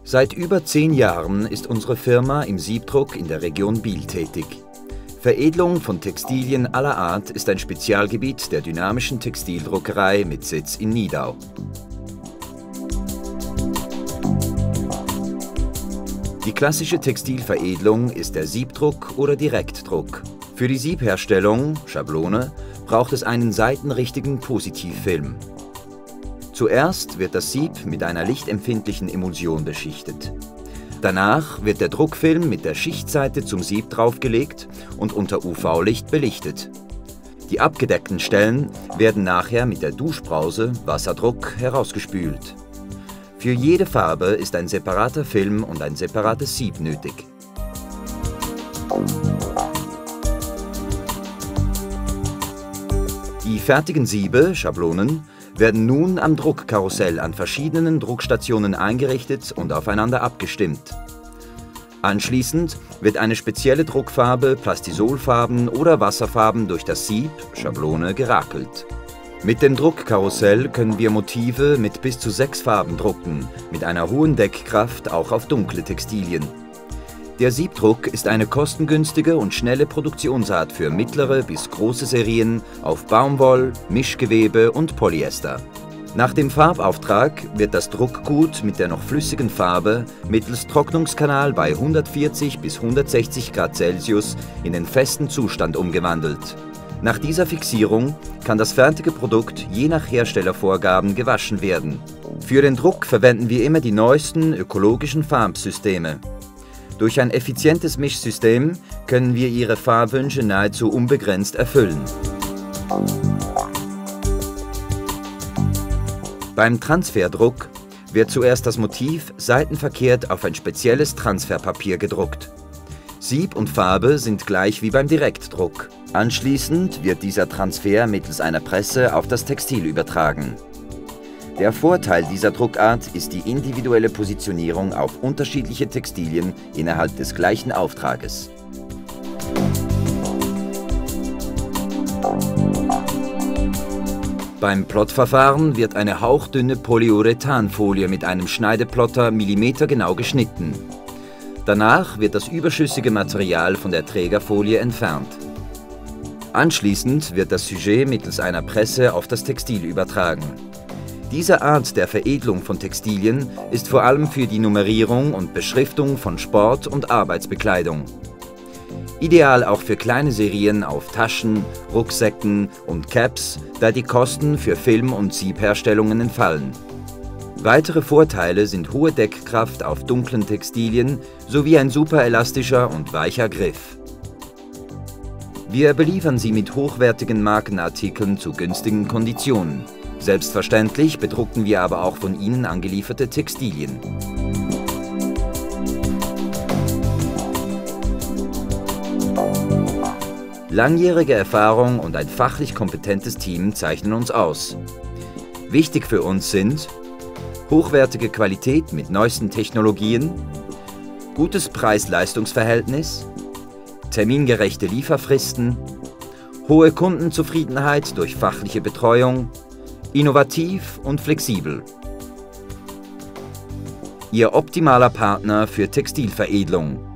Seit über 10 Jahren ist unsere Firma im Siebdruck in der Region Biel tätig. Veredelung von Textilien aller Art ist ein Spezialgebiet der dynamischen Textildruckerei mit Sitz in Nidau. Die klassische Textilveredelung ist der Siebdruck oder Direktdruck. Für die Siebherstellung, Schablone, braucht es einen seitenrichtigen Positivfilm. Zuerst wird das Sieb mit einer lichtempfindlichen Emulsion beschichtet. Danach wird der Druckfilm mit der Schichtseite zum Sieb draufgelegt und unter UV-Licht belichtet. Die abgedeckten Stellen werden nachher mit der Duschbrause, Wasserdruck, herausgespült. Für jede Farbe ist ein separater Film und ein separates Sieb nötig. Die fertigen Siebe, Schablonen, werden nun am Druckkarussell an verschiedenen Druckstationen eingerichtet und aufeinander abgestimmt. Anschließend wird eine spezielle Druckfarbe, Plastisolfarben oder Wasserfarben durch das Sieb, Schablone, gerakelt. Mit dem Druckkarussell können wir Motive mit bis zu 6 Farben drucken, mit einer hohen Deckkraft auch auf dunkle Textilien. Der Siebdruck ist eine kostengünstige und schnelle Produktionsart für mittlere bis große Serien auf Baumwoll, Mischgewebe und Polyester. Nach dem Farbauftrag wird das Druckgut mit der noch flüssigen Farbe mittels Trocknungskanal bei 140 bis 160 Grad Celsius in den festen Zustand umgewandelt. Nach dieser Fixierung kann das fertige Produkt je nach Herstellervorgaben gewaschen werden. Für den Druck verwenden wir immer die neuesten ökologischen Farbsysteme. Durch ein effizientes Mischsystem können wir Ihre Farbwünsche nahezu unbegrenzt erfüllen. Beim Transferdruck wird zuerst das Motiv seitenverkehrt auf ein spezielles Transferpapier gedruckt. Sieb und Farbe sind gleich wie beim Direktdruck. Anschließend wird dieser Transfer mittels einer Presse auf das Textil übertragen. Der Vorteil dieser Druckart ist die individuelle Positionierung auf unterschiedliche Textilien innerhalb des gleichen Auftrages. Beim Plottverfahren wird eine hauchdünne Polyurethanfolie mit einem Schneideplotter millimetergenau geschnitten. Danach wird das überschüssige Material von der Trägerfolie entfernt. Anschließend wird das Sujet mittels einer Presse auf das Textil übertragen. Diese Art der Veredelung von Textilien ist vor allem für die Nummerierung und Beschriftung von Sport- und Arbeitsbekleidung. Ideal auch für kleine Serien auf Taschen, Rucksäcken und Caps, da die Kosten für Film- und Siebherstellungen entfallen. Weitere Vorteile sind hohe Deckkraft auf dunklen Textilien sowie ein super elastischer und weicher Griff. Wir beliefern Sie mit hochwertigen Markenartikeln zu günstigen Konditionen. Selbstverständlich bedrucken wir aber auch von Ihnen angelieferte Textilien. Langjährige Erfahrung und ein fachlich kompetentes Team zeichnen uns aus. Wichtig für uns sind hochwertige Qualität mit neuesten Technologien, gutes Preis-Leistungs-Verhältnis, termingerechte Lieferfristen, hohe Kundenzufriedenheit durch fachliche Betreuung, innovativ und flexibel. Ihr optimaler Partner für Textilveredelung.